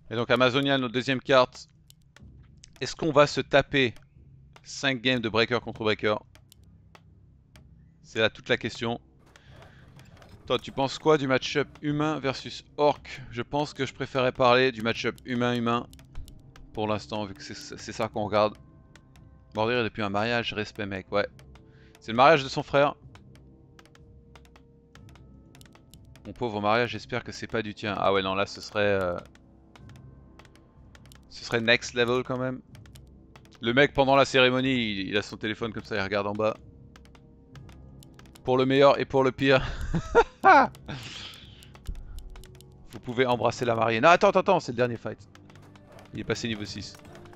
Et donc Amazonia, notre deuxième carte. Est-ce qu'on va se taper 5 games de Breaker contre Breaker? C'est là toute la question. Toi, tu penses quoi du match-up humain versus orc? Je pense que je préférais parler du match-up humain-humain pour l'instant, vu que c'est ça qu'on regarde. Mordrir depuis un mariage, respect mec, ouais. C'est le mariage de son frère. Mon pauvre mariage, j'espère que c'est pas du tien. Ah ouais, non, là ce serait next level quand même. Le mec, pendant la cérémonie, il a son téléphone comme ça, il regarde en bas. Pour le meilleur et pour le pire. Vous pouvez embrasser la mariée. Non, attends, c'est le dernier fight. Il est passé niveau 6.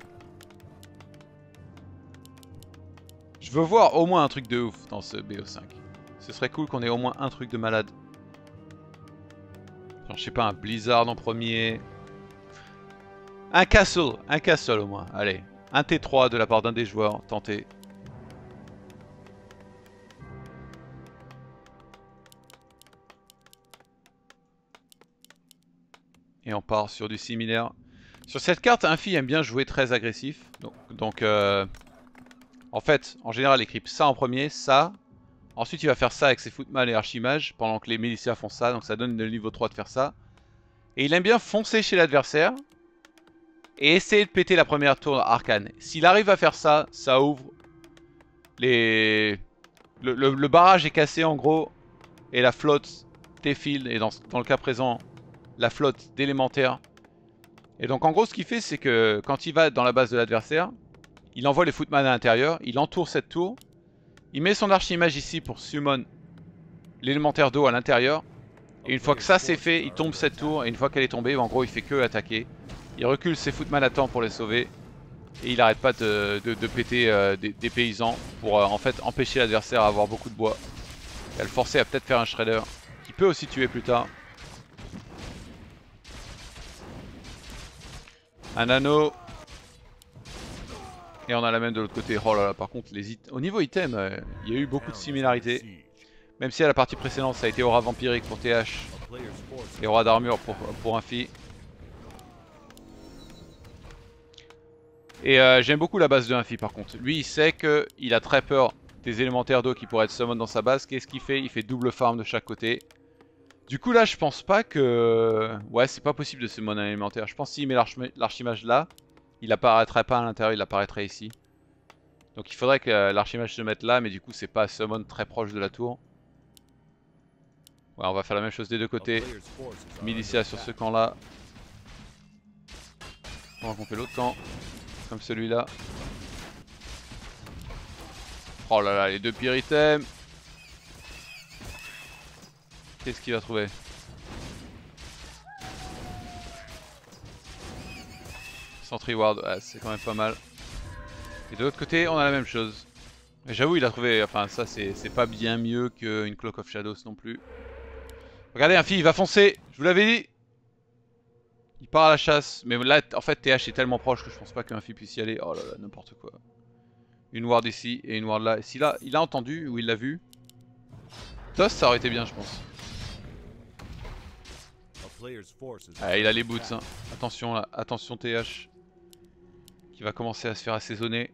Je veux voir au moins un truc de ouf dans ce BO5. Ce serait cool qu'on ait au moins un truc de malade. Genre, je sais pas, un Blizzard en premier. Un castle au moins. Allez, un T3 de la part d'un des joueurs, tentez. Et on part sur du similaire. Sur cette carte, Infi aime bien jouer très agressif. Donc en fait, en général, il creep ça en premier, ça. Ensuite, il va faire ça avec ses footman et archimages, pendant que les milicias font ça. Donc ça donne le niveau 3 de faire ça. Et il aime bien foncer chez l'adversaire. Et essayer de péter la première tour arcane. S'il arrive à faire ça, ça ouvre les... Le barrage est cassé en gros. Et la flotte défile. Et dans le cas présent, la flotte d'élémentaires. Et donc en gros ce qu'il fait c'est que quand il va dans la base de l'adversaire, il envoie les footman à l'intérieur, il entoure cette tour, il met son archimage ici pour summon l'élémentaire d'eau à l'intérieur, et une fois que ça c'est fait, il tombe cette tour, et une fois qu'elle est tombée, en gros il fait que attaquer. Il recule ses footman à temps pour les sauver, et il arrête pas de péter des paysans pour en fait empêcher l'adversaire à avoir beaucoup de bois, et à le forcer à peut-être faire un shredder, qui peut aussi tuer plus tard. Un anneau. Et on a la même de l'autre côté. Oh là là, par contre, au niveau item, il y a eu beaucoup de similarités. Même si à la partie précédente, ça a été aura vampirique pour TH et aura d'armure pour Infi. Et j'aime beaucoup la base de Infi par contre. Lui, il sait qu'il a très peur des élémentaires d'eau qui pourraient être summon dans sa base. Qu'est-ce qu'il fait? Il fait double farm de chaque côté. Du coup, là, je pense pas que... Ouais, c'est pas possible de summon un élémentaire. Je pense qu'il met l'archimage là, il apparaîtrait pas à l'intérieur, il apparaîtrait ici. Donc il faudrait que l'archimage se mette là, mais du coup c'est pas summon très proche de la tour. Ouais, on va faire la même chose des deux côtés. Militia sur ce camp là. On va fait l'autre camp, comme celui-là. Oh là là, les deux pires items. Qu'est-ce qu'il va trouver? Sentry Ward, ouais, c'est quand même pas mal. Et de l'autre côté, on a la même chose. Mais j'avoue, il a trouvé, enfin ça c'est pas bien mieux qu'une Cloak of Shadows non plus. Regardez, Infi, il va foncer, je vous l'avais dit. Il part à la chasse, mais là en fait TH est tellement proche que je pense pas qu'Infi puisse y aller. Oh là là, n'importe quoi. Une ward ici et une ward là. Et si là, il a entendu ou il l'a vu, Toss ça aurait été bien je pense. Ah, il a les boots, hein. Attention là, attention TH. Qui va commencer à se faire assaisonner.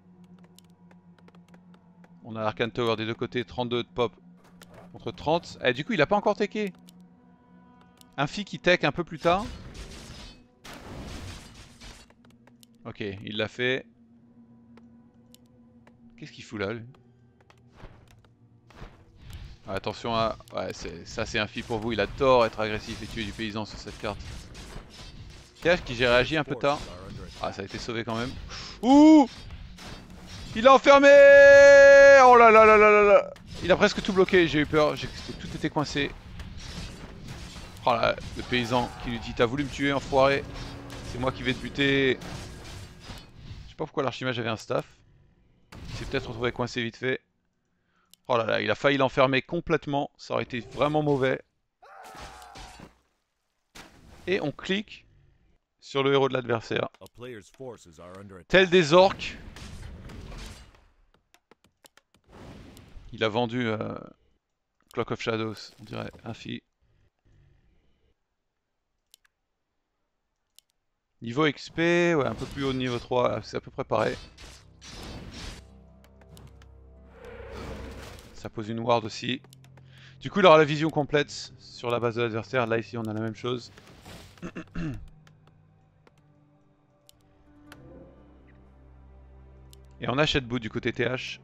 On a l'Arcane Tower des deux côtés, 32 de pop contre 30. Eh, du coup il a pas encore teché. Infi qui tech un peu plus tard. Ok, il l'a fait. Qu'est-ce qu'il fout là lui? Ah, attention à... Ouais, ça c'est Infi pour vous, il adore être agressif et tuer du paysan sur cette carte. TH qui j'ai réagi un peu tard. Ah, ça a été sauvé quand même. Ouh! Il a enfermé! Oh là là là là là là! Il a presque tout bloqué, j'ai eu peur, tout était coincé. Oh là, le paysan qui lui dit t'as voulu me tuer enfoiré. C'est moi qui vais te buter. Je sais pas pourquoi l'archimage avait un staff. Il s'est peut-être retrouvé coincé vite fait. Oh là là, il a failli l'enfermer complètement, ça aurait été vraiment mauvais. Et on clique sur le héros de l'adversaire. Tel des orques. Il a vendu Cloak of Shadows, on dirait, Infi. Niveau XP, ouais, un peu plus haut de niveau 3, c'est à peu près pareil. Ça pose une ward aussi. Du coup, il aura la vision complète sur la base de l'adversaire. Là, ici, on a la même chose. Et on achète bout du côté TH.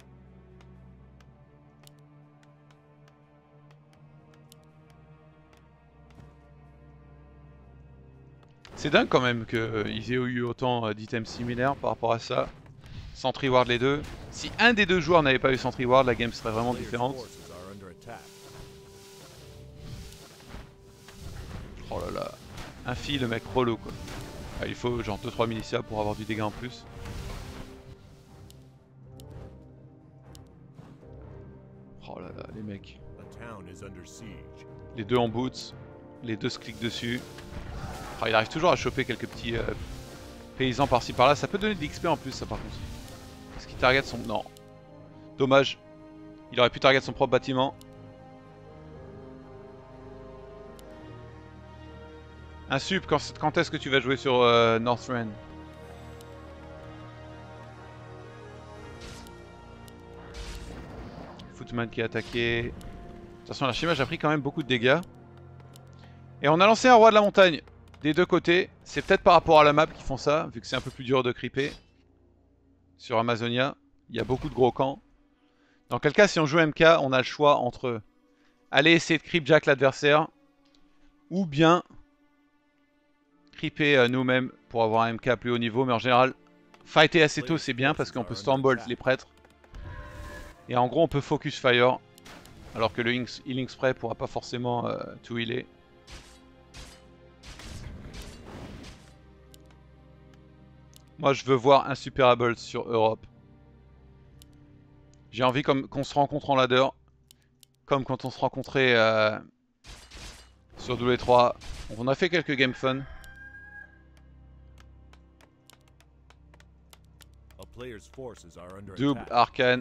C'est dingue quand même qu'ils aient eu autant d'items similaires par rapport à ça. Sentry Ward les deux. Si un des deux joueurs n'avait pas eu Sentry Ward, la game serait vraiment différente. Oh là là. Infi, le mec relou quoi. Ah, il faut genre 2-3 milicias pour avoir du dégât en plus. Oh là là, les mecs. Les deux en boots. Les deux se cliquent dessus. Oh, il arrive toujours à choper quelques petits paysans par-ci par-là. Ça peut donner de l'XP en plus ça par contre. Est-ce qu'il target son... Non. Dommage. Il aurait pu target son propre bâtiment. Un sup, quand est-ce que tu vas jouer sur Northrend? Footman qui est attaqué. De toute façon, l'archimage a pris quand même beaucoup de dégâts. Et on a lancé un roi de la montagne des deux côtés. C'est peut-être par rapport à la map qu'ils font ça, vu que c'est un peu plus dur de creeper. Sur Amazonia, il y a beaucoup de gros camps. Dans quel cas, si on joue MK, on a le choix entre aller essayer de creepjack l'adversaire ou bien creeper nous-mêmes pour avoir un MK à plus haut niveau. Mais en général, fighter assez tôt c'est bien parce qu'on peut Stormbolt les prêtres. Et en gros, on peut focus fire. Alors que le healing spray pourra pas forcément tout healer. Moi je veux voir un Superables sur Europe. J'ai envie qu'on se rencontre en ladder. Comme quand on se rencontrait sur W3. On a fait quelques games fun. Double Arcane.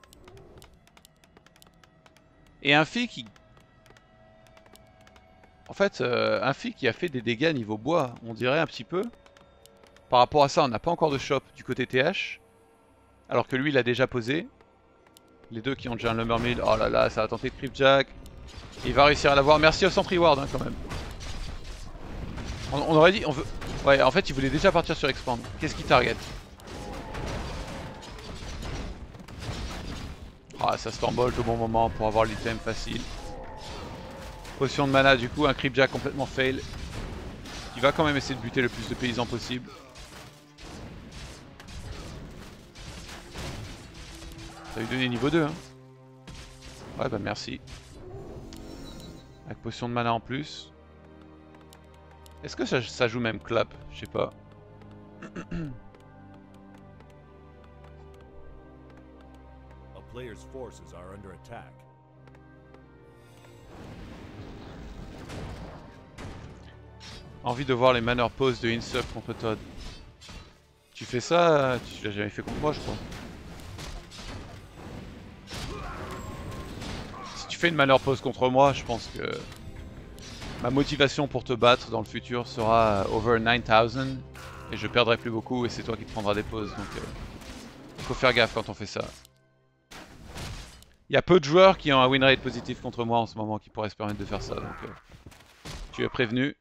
Et un Fi qui... En fait, un Fi qui a fait des dégâts niveau bois, on dirait un petit peu. Par rapport à ça, on n'a pas encore de shop du côté TH. Alors que lui, il a déjà posé. Les deux qui ont déjà un Lumbermill. Oh là là, ça va tenter de creepjack. Il va réussir à l'avoir. Merci au Sentry Ward hein, quand même. On aurait dit... On veut... Ouais, en fait, il voulait déjà partir sur Expand. Qu'est-ce qu'il target? Ah, ça Stormbolt au bon moment pour avoir l'item facile. Potion de mana, du coup, un creepjack complètement fail. Il va quand même essayer de buter le plus de paysans possible. Ça lui donné niveau 2 hein. Ouais bah merci. Avec potion de mana en plus. Est-ce que ça joue même clap? Je sais pas. Envie de voir les manor pose de Insup contre Todd. Tu fais ça, tu l'as jamais fait contre moi je crois. Si tu fais une manor pose contre moi, je pense que ma motivation pour te battre dans le futur sera over 9000 et je perdrai plus beaucoup et c'est toi qui te prendras des pauses donc faut faire gaffe quand on fait ça. Il y a peu de joueurs qui ont un win rate positif contre moi en ce moment qui pourraient se permettre de faire ça donc tu es prévenu.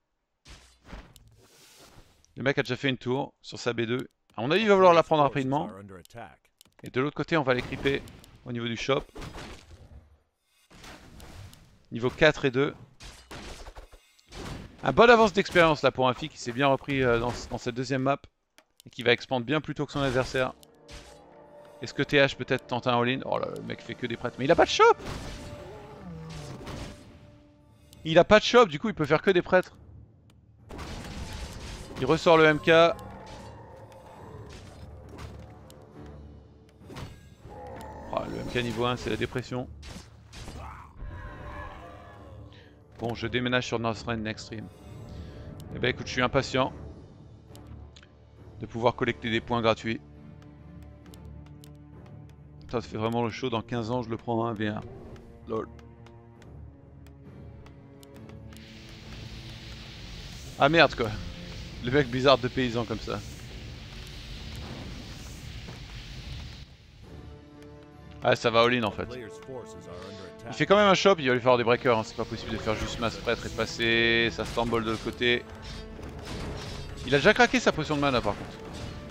Le mec a déjà fait une tour sur sa B2. À mon avis il va vouloir la prendre rapidement. Et de l'autre côté on va les creeper au niveau du shop. Niveau 4 et 2. Un bon avance d'expérience là pour un Fi qui s'est bien repris dans cette deuxième map. Et qui va expandre bien plus tôt que son adversaire. Est-ce que TH peut-être tente un all-in? Oh là le mec fait que des prêtres. Mais il a pas de shop! Il a pas de shop, du coup il peut faire que des prêtres. Il ressort le MK. Oh, le MK niveau 1 c'est la dépression. Bon je déménage sur Northrend next stream. Eh ben écoute je suis impatient de pouvoir collecter des points gratuits. Ça fait vraiment le show, dans 15 ans je le prends à 1v1. Lol. Ah merde quoi. Le mec bizarre de paysan comme ça. Ah, ça va all-in en fait. Il fait quand même un shop, il va lui falloir des breakers, hein. C'est pas possible de faire juste masse prêtre et passer. Ça stumble de l'autre côté. Il a déjà craqué sa potion de mana par contre.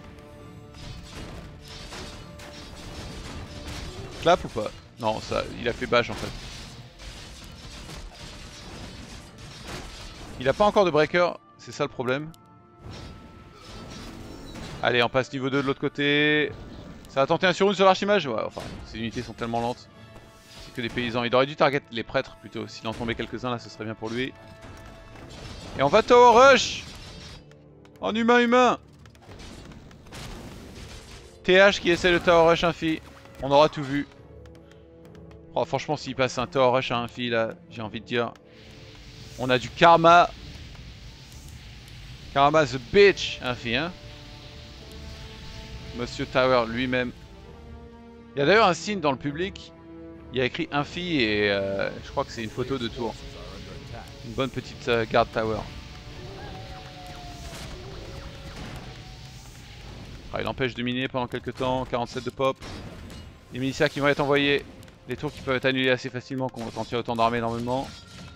Clap ou pas? Non, ça, il a fait bash en fait. Il a pas encore de breaker, c'est ça le problème. Allez, on passe niveau 2 de l'autre côté. Ça va tenter un sur une sur l'archimage. Ouais, enfin, ces unités sont tellement lentes. C'est que des paysans. Il aurait dû target les prêtres plutôt. S'il en tombait quelques-uns là, ce serait bien pour lui. Et on va tower rush en humain. TH qui essaie de tower rush infi. On aura tout vu. Oh, franchement, s'il passe un tower rush à infi là, j'ai envie de dire. On a du karma. Karma the bitch infi, hein. Monsieur Tower lui-même. Il y a d'ailleurs un signe dans le public. Il y a écrit infi et je crois que c'est une photo de tour. Une bonne petite garde tower. Ah, il empêche de miner pendant quelques temps. 47 de pop. Les milicias qui vont être envoyés. Des tours qui peuvent être annulés assez facilement quand il y a autant d'armées normalement.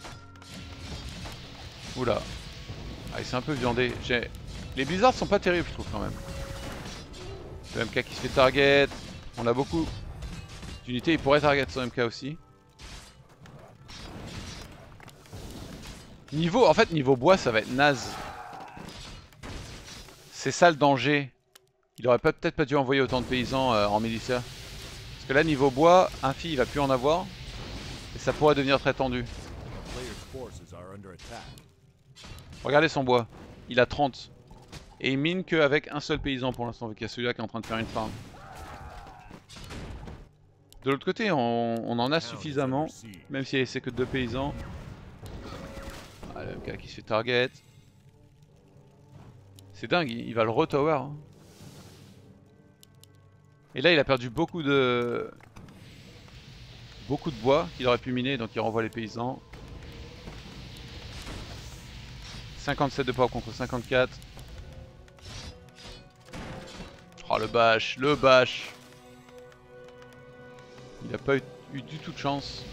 Oula. Ah, il s'est un peu viandé. Les blizzards sont pas terribles je trouve quand même. Le MK qui se fait target. On a beaucoup d'unités, il pourrait target son MK aussi. En fait niveau bois ça va être naze. C'est ça le danger. Il aurait peut-être pas dû envoyer autant de paysans en militia. Parce que là niveau bois, infi il va plus en avoir. Et ça pourrait devenir très tendu. Regardez son bois. Il a 30. Et il mine qu'avec un seul paysan pour l'instant, vu qu'il y a celui-là qui est en train de faire une farm. De l'autre côté, on en a suffisamment, même si c'est que 2 paysans. Ah, le MK qui se fait target. C'est dingue, il va le re-tower. Hein. Et là, il a perdu beaucoup de bois qu'il aurait pu miner, donc il renvoie les paysans. 57 de power contre 54. Oh le bash, le bash. Il a pas eu du tout de chance.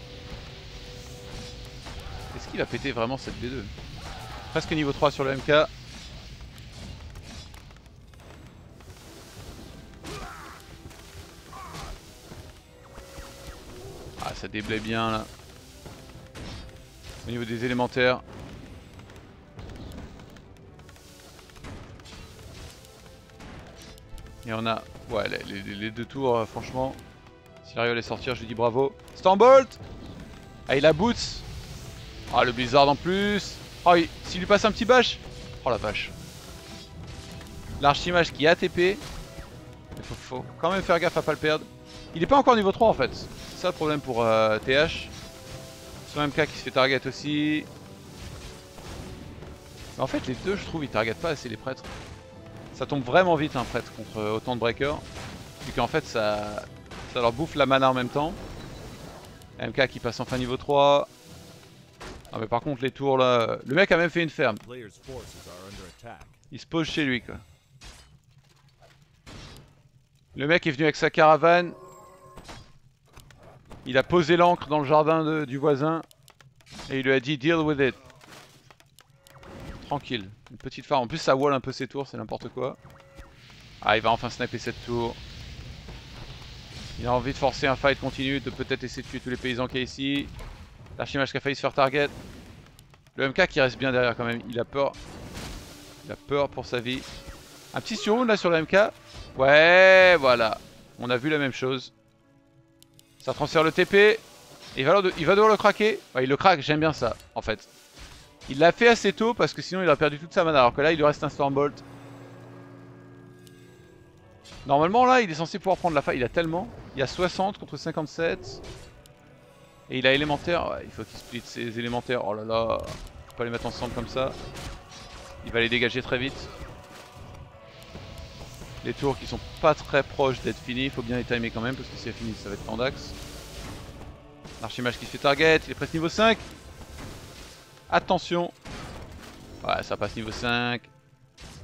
Est-ce qu'il a pété vraiment cette B2? Presque niveau 3 sur le MK. Ah ça déblaye bien là. Au niveau des élémentaires. Et on a ouais, les 2 tours franchement. S'il arrive à les sortir, je lui dis bravo. Stormbolt. Ah, il a boots. Ah, le blizzard en plus. Oh, s'il lui passe un petit bash. Oh la vache. L'archimage qui est ATP. Il faut quand même faire gaffe à pas le perdre. Il est pas encore niveau 3 en fait. C'est ça le problème pour TH. Son MK qui se fait target aussi. Mais en fait, les deux, je trouve, ils targetent pas assez les prêtres. Ça tombe vraiment vite un prêtre contre autant de breakers. Vu qu'en fait, ça leur bouffe la mana en même temps. MK qui passe enfin niveau 3. Ah mais par contre les tours là... Le mec a même fait une ferme. Il se pose chez lui quoi. Le mec est venu avec sa caravane. Il a posé l'ancre dans le jardin du voisin. Et il lui a dit deal with it. Tranquille. Une petite farm. En plus ça wall un peu ses tours, c'est n'importe quoi. Ah il va enfin sniper cette tour. Il a envie de forcer un fight continu, de peut-être essayer de tuer tous les paysans qu'il y a ici. L'archimage qui a failli se faire target. Le MK qui reste bien derrière quand même, il a peur. Il a peur pour sa vie. Un petit surround là sur le MK. Ouais, voilà. On a vu la même chose. Ça transfère le TP. Et il va devoir le craquer. Ouais, il le craque, j'aime bien ça en fait. Il l'a fait assez tôt parce que sinon il aurait perdu toute sa mana. Alors que là il lui reste un Stormbolt. Normalement là il est censé pouvoir prendre la faille, il a tellement. Il y a 60 contre 57. Et il a élémentaire, ouais, il faut qu'il split ses élémentaires. Oh là là, faut pas les mettre ensemble comme ça. Il va les dégager très vite. Les tours qui sont pas très proches d'être finis, il faut bien les timer quand même parce que si c'est fini ça va être tendax. L'archimage qui se fait target, il est presque niveau 5. Attention. Ouais ça passe niveau 5.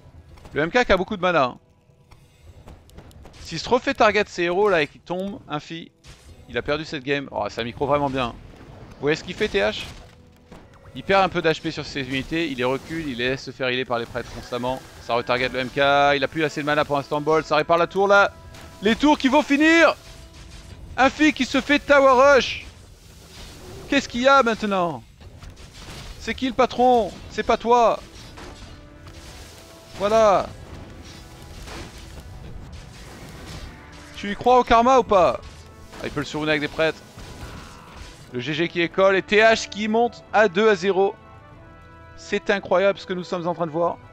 Le MK qui a beaucoup de mana. Hein. S'il se refait target ses héros là et qu'il tombe, Infi, il a perdu cette game. Oh, ça micro vraiment bien. Vous voyez ce qu'il fait TH? Il perd un peu d'HP sur ses unités, il les recule, il les laisse se faire healer par les prêtres constamment. Ça retarget le MK, il a plus assez de mana pour un Stormbolt, ça répare la tour là. Les tours qui vont finir. Infi qui se fait Tower Rush. Qu'est-ce qu'il y a maintenant? C'est qui le patron? C'est pas toi. Voilà. Tu y crois au karma ou pas? Ah, il peut le survonner avec des prêtres. Le GG qui école et TH qui monte à 2-0. C'est incroyable ce que nous sommes en train de voir.